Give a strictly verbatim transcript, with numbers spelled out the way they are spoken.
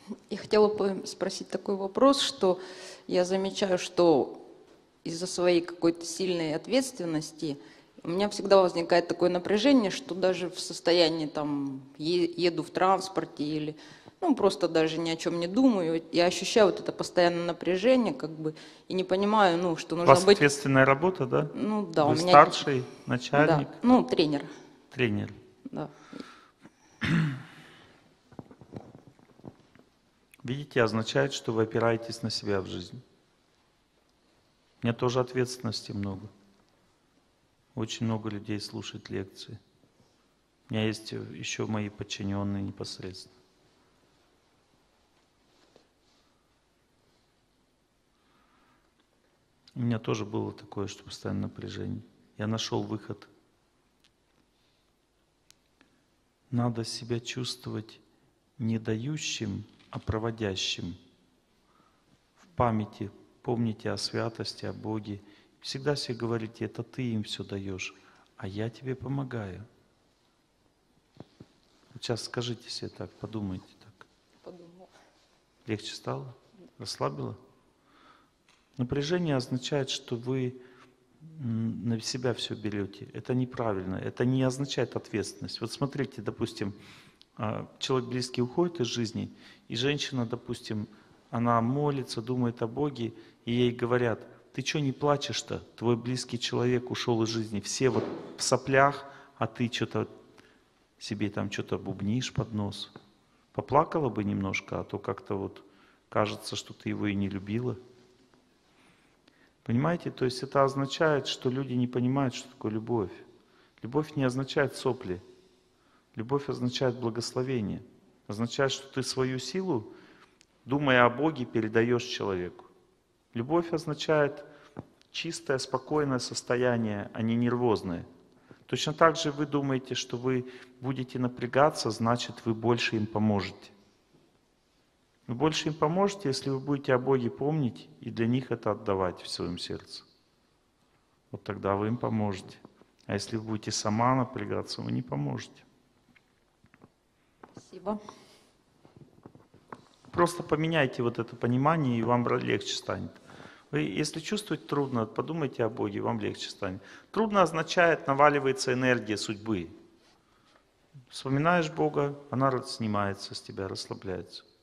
Я хотела бы спросить такой вопрос, что я замечаю, что из-за своей какой-то сильной ответственности у меня всегда возникает такое напряжение, что даже в состоянии там е- еду в транспорте или ну, просто даже ни о чем не думаю, я ощущаю вот это постоянное напряжение, как бы, и не понимаю, ну, что У нужно вас быть, ответственная работа, да? ну, да, у Вы меня, старший, да, начальник, ну, тренер, тренер. да. Видите, означает, что вы опираетесь на себя в жизни. У меня тоже ответственности много. Очень много людей слушает лекции. У меня есть еще мои подчиненные непосредственно. У меня тоже было такое, что постоянно напряжение. Я нашел выход. Надо себя чувствовать не дающим, а проводящим. В памяти помните о святости, о Боге. Всегда себе говорите, это ты им все даешь, а я тебе помогаю. Вот сейчас скажите себе так, подумайте так. Подумала. Легче стало? Расслабило? Напряжение означает, что вы на себя все берете. Это неправильно. Это не означает ответственность. Вот смотрите, допустим, человек близкий уходит из жизни, и женщина, допустим, она молится, думает о Боге, и ей говорят, ты что не плачешь-то? Твой близкий человек ушел из жизни. Все вот в соплях, а ты что-то себе там что-то бубнишь под нос. Поплакала бы немножко, а то как-то вот кажется, что ты его и не любила. Понимаете? То есть это означает, что люди не понимают, что такое любовь. Любовь не означает сопли. Любовь означает благословение. Означает, что ты свою силу, думая о Боге, передаешь человеку. Любовь означает чистое, спокойное состояние, а не нервозное. Точно так же вы думаете, что вы будете напрягаться, значит, вы больше им поможете. Вы больше им поможете, если вы будете о Боге помнить и для них это отдавать в своем сердце. Вот тогда вы им поможете. А если вы будете сама напрягаться, вы не поможете. Спасибо. Просто поменяйте вот это понимание, и вам легче станет. Вы, если чувствуете трудно, подумайте о Боге, вам легче станет. Трудно означает, наваливается энергия судьбы. Вспоминаешь Бога, она снимается с тебя, расслабляется.